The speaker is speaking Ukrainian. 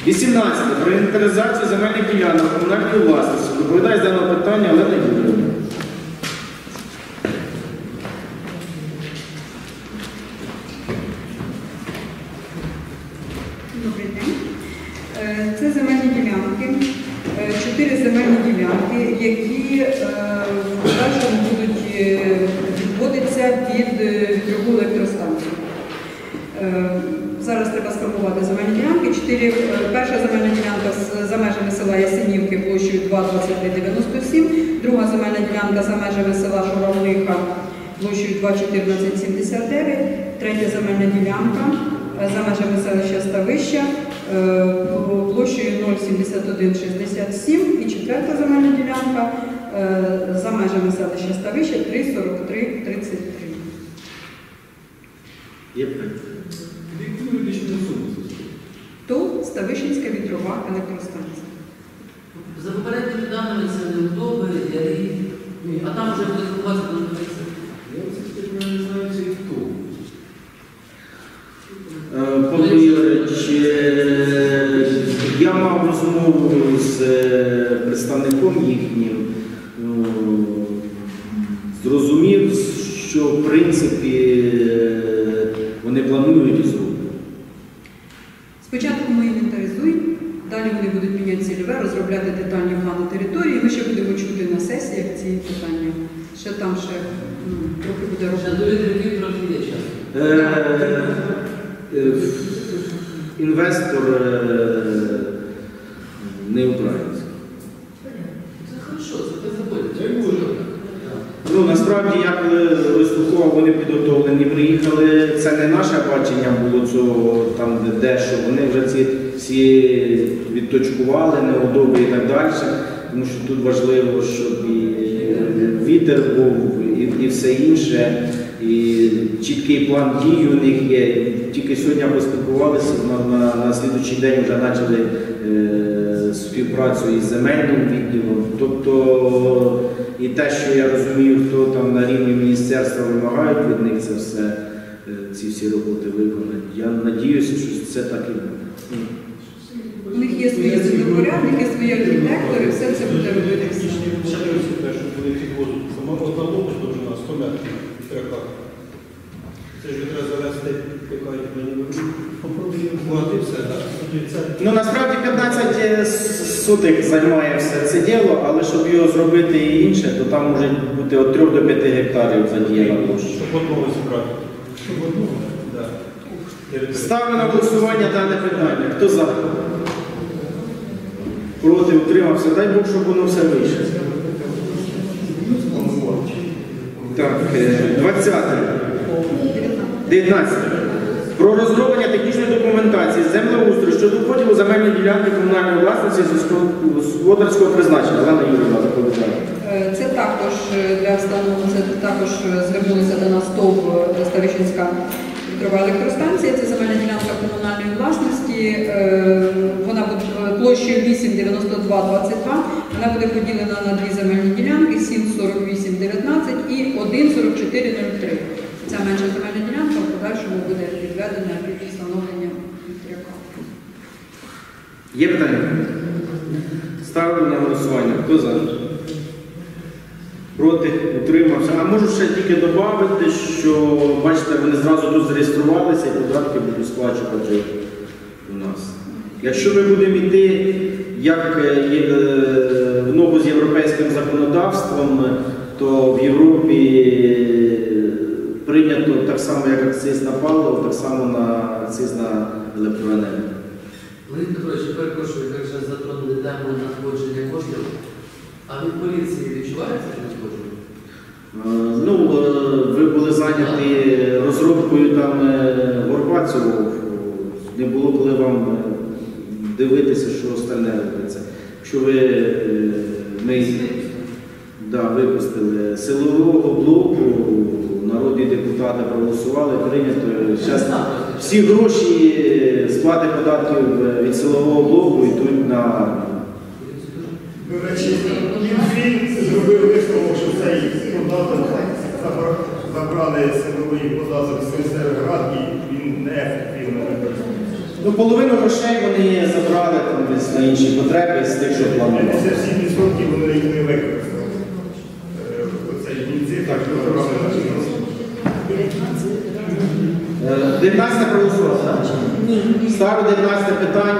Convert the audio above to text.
18. Про інвентаризацію земельних ділянок комунальної власності. Доповідає з даного питання Олена Юріївна. Добрий день. Це земельні ділянки, 4 земельні ділянки, які в подальшому будуть відводитися під вітрову електростанцію. Зараз треба сформувати земельні ділянки. Перша земельна ділянка за межами села Ясенівки площею 2,2397, друга земельна ділянка за межами села Журавлиха площею 2,1479, третя земельна ділянка за межами селища Ставища площею 0,7167 і четверта земельна ділянка за межами селища Ставища 3,4333. Є питання? То Ставищенська вітрова електростанція. За попередніми даними це не вдоби, а там вже буде ховатися до дивитися. Я не знаю, це хто. Павло Юрійович, я мав розмову з представником їхнім, зрозумів, що в принципі вони планують і зроблять. Спочатку ми інвентаризуємо, далі вони будуть міняти цільове, розробляти детальні плани території. Ми ще будемо чути на сесіях ці питання. Ще там трохи буде Ще робота. до відроків трохи є час. Інвестор не український. Це хорошо, це заходить. Насправді, я коли вислуховував, вони підготовлені, приїхали. Це не наше бачення було цього, там де що. Вони вже ці всі відточкували, неудобі і так далі. Тому що тут важливо, щоб і вітер був, і все інше. І чіткий план дій у них є. Тільки сьогодні поспілкувалися, на слідуючий день вже почали співпрацю із земельним відділом. Тобто і те, що я розумію, хто там на рівні міністерства вимагають від них це все, ці всі роботи виконати. Я сподіваюся, що це так і буде. У них є свої судопорядники, свої архітектори, все це буде робити всі. Ще те, що вони підвозять самого одного, що вже на 100 метрів від трека. Це ж треба завести, яка попробуємо все, так? Насправді 15 суток займає все це діло, але щоб його зробити і інше, то там може бути від 3 до 5 гектарів задіяна площа. Щоб одного зібрати. Щоб одного? Так. Ставлю на голосування дане питання. Хто за? Проти, утримався. Дай Бог, щоб воно все вийшло. Так, 20. 19. Про розроблення технічної документації землеустрою щодо поділу земельної ділянки комунальної власності господарського призначення. Олена Юріївна доповідає. Це також для встановлення, це також звернулися до нас ТОВ Ставищенська вітрова електростанція. Це земельна ділянка комунальної власності. Вона буде площею 8,9222. Вона буде поділена на 2 земельні ділянки 7,4819 і 1,4403. Ця менша земельна ділянка в подальшому буде відведена під встановлення вітряка. Є питання? Ставлю на голосування. Хто за? Проти? Утримався. А можу ще тільки додати, що, бачите, вони зразу тут зареєструвалися і податки будуть сплачувати у нас. Якщо ми будемо йти як в ногу з європейським законодавством, то в Європі прийнято так само, як акциз на паливо, так само на акциз на електроенергію. Леонід Петрович, перепрошую, як вже затронули тему надходження коштів, а від поліції відчувається надходження? Ви були зайняті розробкою там Горбацького. Не було коли вам дивитися, що остальне робиться. Якщо ми випустили силового блоку, народні депутати проголосували, прийнято. Зараз всі гроші сплати податків від силового блоку йдуть на армію. До речі, Мінфін зробив висновок, що цей податок забрали силовий податок з місцевих рад і він неефективно використовується. Половину грошей вони забрали інші потреби з тих, що планували. 57% вони їх не використали. Оце жінці, так що програми наші. 19 проголосували, так? Ні. Ставлю 19 питання.